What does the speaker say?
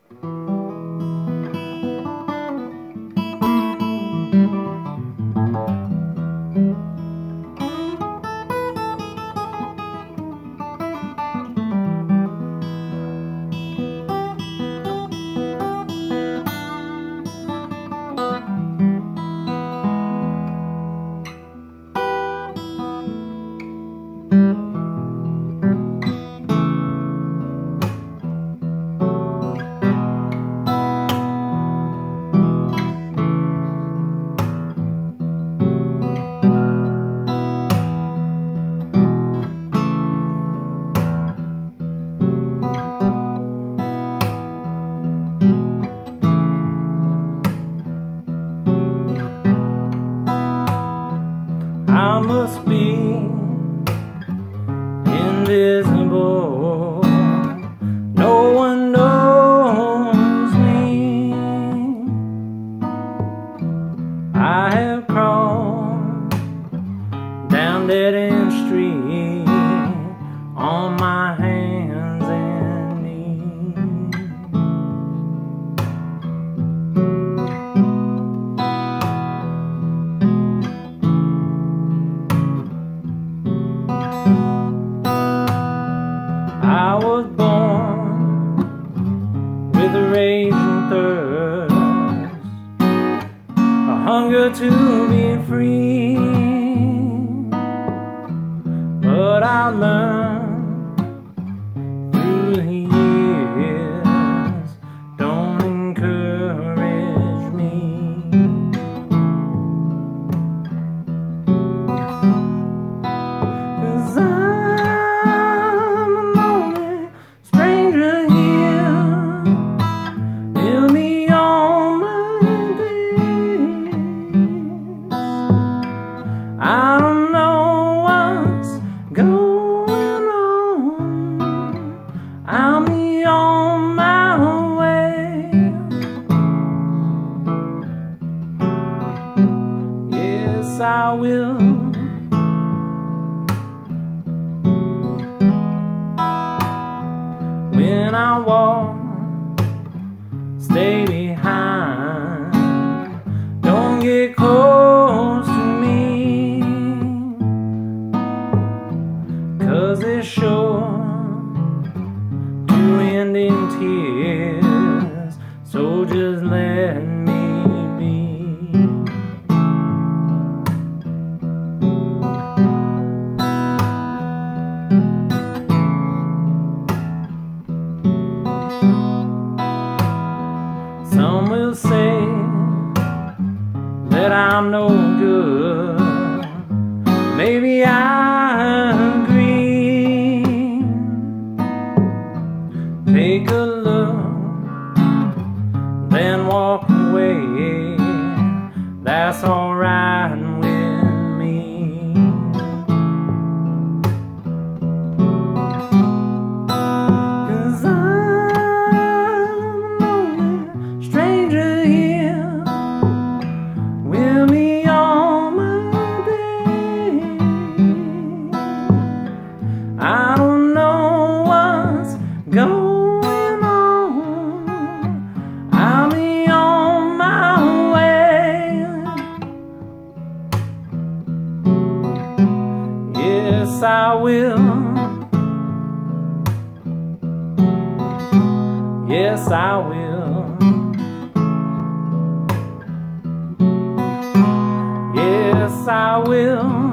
I must be invisible. No one knows me. I have crawled down dead-end street on my hands and knees. I was born with a raging thirst, a hunger to be free. But I learned through the years, don't encourage me. 'Cause I don't know what's going on. I'll be on my way. Yes, I will. When I walk, stay behind. Don't get close to me, 'cause it's sure to end in tears. So just let me be. Some will say that I'm no good. Maybe I agree. Take a look, then walk away. That's alright with me. 'Cause I'm a lonely stranger here. We'll be on my day. I don't know what's going on. I'll be on my way. Yes, I will. Yes, I will. Yes, I will.